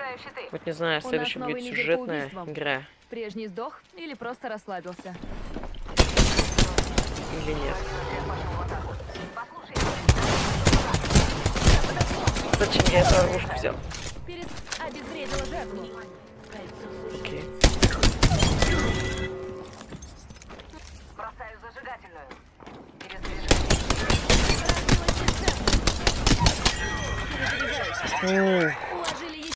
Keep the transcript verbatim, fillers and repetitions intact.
Вот не знаю, следующая будет сюжетная игра. Прежний сдох или просто расслабился? Или нет. Зачем я эту оружку взял? Обезвредила жертву. Окей. Бросаю зажигательную. Перезаряжаю.